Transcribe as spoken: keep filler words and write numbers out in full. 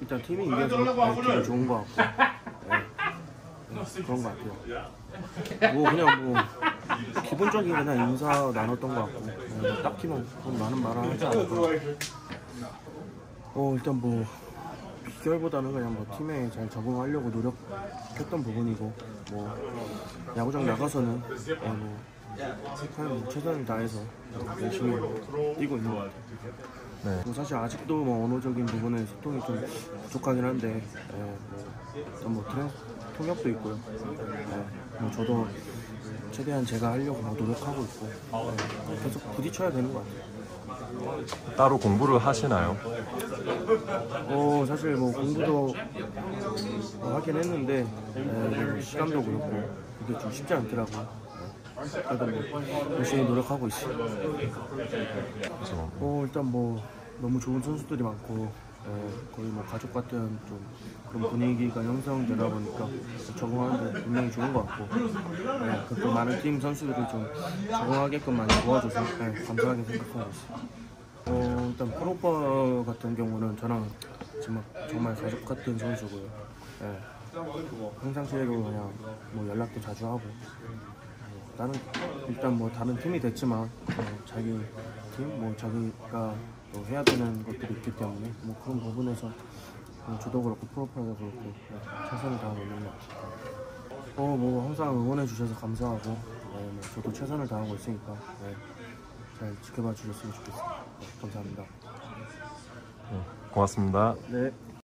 일단 팀이 이겨서 기분 좋은 것 같고 네. 네, 그런 것 같아요. 뭐 그냥 뭐 기본적인 그냥 인사 나눴던 것 같고 네, 딱히 뭐 많은 말을 하지 않고 어 일단 뭐 비결보다는 그냥 뭐 팀에 잘 적응하려고 노력했던 부분이고 뭐 야구장 나가서는 어 뭐 그냥 뭐 최선을 다해서 열심히 뛰고 있는 것 같아요. 네. 뭐 사실 아직도 뭐 언어적인 부분에 소통이 좀 부족하긴 한데 예, 뭐, 일단 뭐 트랜, 통역도 있고요. 예, 뭐 저도 최대한 제가 하려고 뭐 노력하고 있고 예, 계속 부딪혀야 되는 것 같아요. 따로 공부를 하시나요? 어 사실 뭐 공부도 뭐 하긴 했는데 예, 뭐 시간도 그렇고 이게 좀 쉽지 않더라고요. 그래도 뭐 열심히 노력하고 있어요. 그래서 어 일단 뭐 너무 좋은 선수들이 많고 예, 거의 뭐 가족 같은 좀 그런 분위기가 형성되다 보니까 적응하는데 분명히 좋은 것 같고 예, 그또 많은 팀 선수들이 좀 적응하게끔 많이 도와줘서 예, 감사하게 생각하고 있어요. 어 일단 프로퍼 같은 경우는 저랑 정말, 정말 가족 같은 선수고요. 예, 평상시에도 그냥 뭐 연락도 자주 하고 나는 일단 뭐 다른 팀이 됐지만 어, 자기 팀, 뭐 자기가 또 해야 되는 것들이 있기 때문에 뭐 그런 부분에서 어, 저도 그렇고 프로파일도 그렇고 네, 최선을 다하고 있는 것 같아요. 어, 뭐 항상 응원해 주셔서 감사하고 네, 뭐 저도 최선을 다하고 있으니까 네, 잘 지켜봐 주셨으면 좋겠습니다. 네, 감사합니다. 네, 고맙습니다. 네.